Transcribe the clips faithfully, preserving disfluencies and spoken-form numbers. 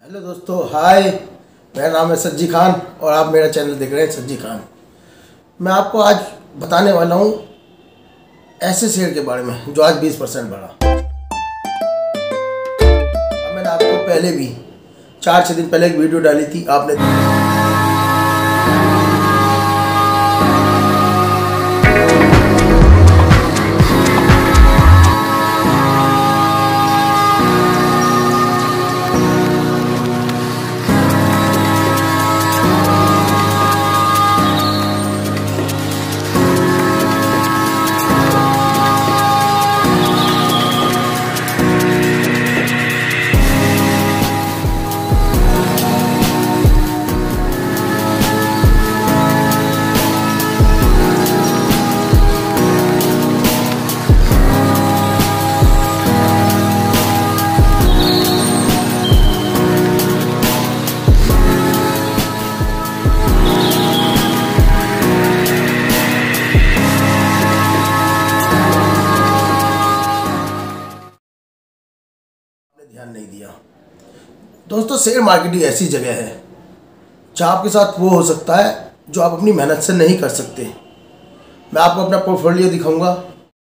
Hello दोस्तों, हाय। मेरा नाम है सज्जी खान और आप मेरा चैनल देख रहे हैं सज्जी खान। मैं आपको आज बताने वाला हूँ ऐसे शेयर के बारे में जो आज बीस परसेंट बढ़ा। अब मैंने आपको पहले भी चार छः दिन पहले एक वीडियो डाली थी, आपने ध्यान नहीं दिया। दोस्तों, शेयर मार्केट ही ऐसी जगह है जहाँ आपके साथ वो हो सकता है जो आप अपनी मेहनत से नहीं कर सकते। मैं आपको अपना पोर्टफोलियो दिखाऊंगा।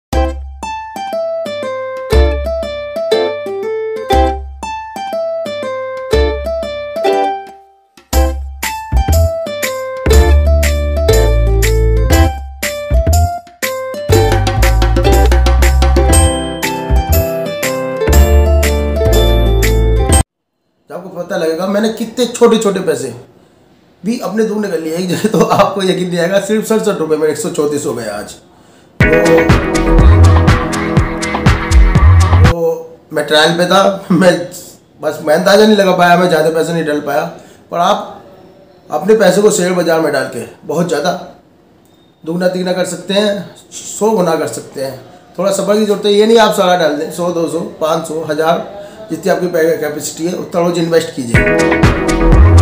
आपको पता लगेगा मैंने कितने छोटे छोटे पैसे भी अपने दूर निकल लिए एक जगह, तो आपको यकीन नहीं आएगा। सिर्फ सड़सठ रुपये में एक सौ चौंतीस हो गए आज। तो, तो मैं ट्रायल पे था, मैं बस मैं अंदाज़ा नहीं लगा पाया, मैं ज़्यादा पैसे नहीं डाल पाया। पर आप अपने पैसे को शेयर बाजार में डाल के बहुत ज़्यादा दुगना तिगना कर सकते हैं, सौ गुना कर सकते हैं। थोड़ा सब्र की जरूरत है। ये नहीं आप सारा डाल दें, सौ दो सौ पाँच सौ हज़ार जितनी आपकी कैपेसिटी है उतना रोज इन्वेस्ट कीजिए।